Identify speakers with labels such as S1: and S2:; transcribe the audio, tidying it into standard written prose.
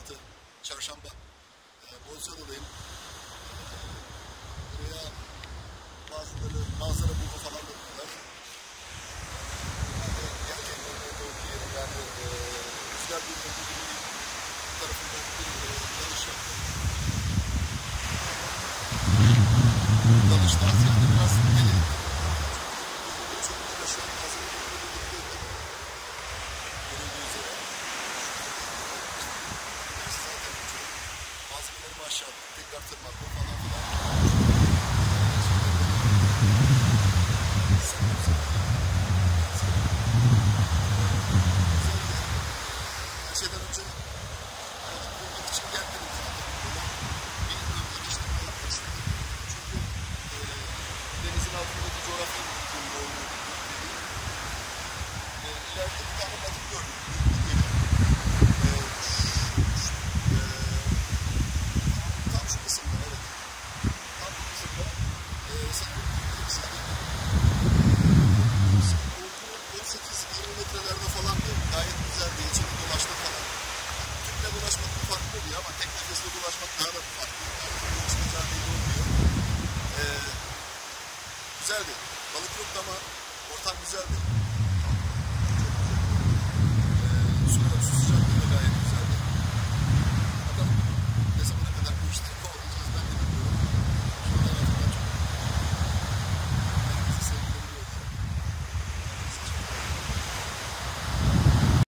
S1: 26 Çarşamba Bozcaada'dayım. Buraya bazıları manzara bulma falan yapıyorlar. Gerçekten doğru bir yerim yani rüzgar bir tarafında bir dalış yaptım. Dalıştan ziyade biraz deli. Çok uğraşıyorum. Hazırlıklı bir görüldüğü üzere. Zaten malzemelerimi aşağı attık. Tekrar tırmanma falan filan. Her şeyden önce bulmak için gelmedim zaten. Bir arkadaşlık falan istedim. Çünkü denizin altındaki coğrafya bilgimde olduğu ileride bir tane balık gördüm. Tam şu kısımda, evet. Tam bu kısımda sanırım 18-20 metrelerde falandı. Gayet güzeldi. İçinde dolaşmak falan. Tüple dolaşmak bir farklı oluyor ama tek nefesle dolaşmak daha da bir farklı. Hiç güzel belli olmuyor. Güzeldi. Balık yoktu ama ortam güzeldi. Su sıcaklığı da gayet güzel.